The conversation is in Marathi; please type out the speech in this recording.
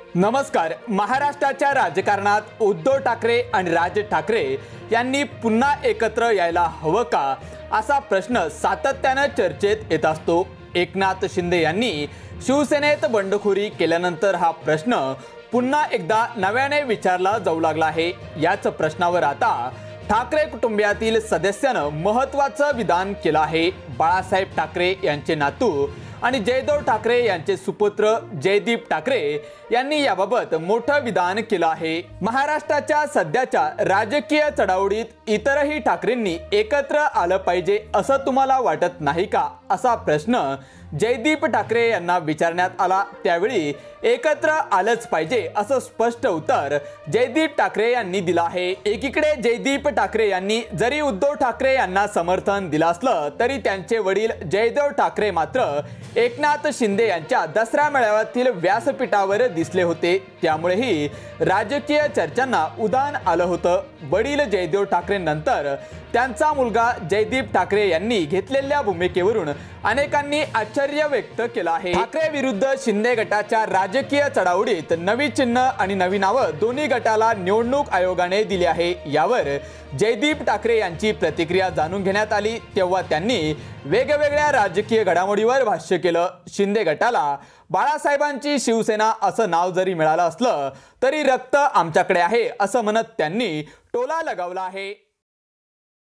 नमस्कार। महाराष्ट्राच्या राजकारणात उद्धव ठाकरे आणि राज ठाकरे यांनी पुन्हा एकत्र यायला हवं का असा प्रश्न सातत्याने चर्चेत येत असतो। एकनाथ शिंदे यांनी शिवसेनेत बंडखोरी केल्यानंतर हा प्रश्न पुन्हा एकदा नव्याने विचारला जाऊ लागला आहे। याच प्रश्नावर आता ठाकरे कुटुंबियातील सदस्यानं महत्त्वाचं विधान केलं आहे। बाळासाहेब ठाकरे यांचे नातू आणि जयदेव ठाकरे यांचे सुपुत्र जयदीप ठाकरे यांनी याबाबत मोठं विधान केलं आहे। महाराष्ट्राच्या सध्याच्या राजकीय चढाओढीत इतरही ठाकरेंनी एकत्र आलं पाहिजे असं तुम्हाला वाटत नाही का असा प्रश्न जयदीप ठाकरे यांना विचारण्यात आला। त्यावेळी एकत्र आलंच पाहिजे असं स्पष्ट उत्तर जयदीप ठाकरे यांनी दिलं आहे। एकीकडे जयदीप ठाकरे यांनी जरी उद्धव ठाकरे यांना समर्थन दिलं असलं तरी त्यांचे वडील जयदेव ठाकरे मात्र एकनाथ शिंदे यांच्या दसरा मेळाव्यातील व्यासपीठावर दिसले होते। त्यामुळेही राजकीय चर्चांना उधाण आलं होतं। वडील जयदेव ठाकरे नंतर त्यांचा मुलगा जयदीप ठाकरे यांनी घेतलेल्या भूमिकेवरून अनेकांनी आश्चर्य व्यक्त केलं आहे। ठाकरे विरुद्ध शिंदे गटाच्या राजकीय चढाओढीत नवी चिन्ह आणि नवी नावं दोन्ही गटाला निवडणूक आयोगाने दिली आहे। यावर जयदीप ठाकरे यांची प्रतिक्रिया जाणून घेण्यात आली तेव्हा त्यांनी वेगवेगळ्या राजकीय घडामोडीवर भाष्य केलं। शिंदे गटाला बाळासाहेबांची शिवसेना असं नाव जरी मिळालं असलं तरी रक्त आमच्याकडे आहे असं म्हणत त्यांनी टोला लगावला आहे।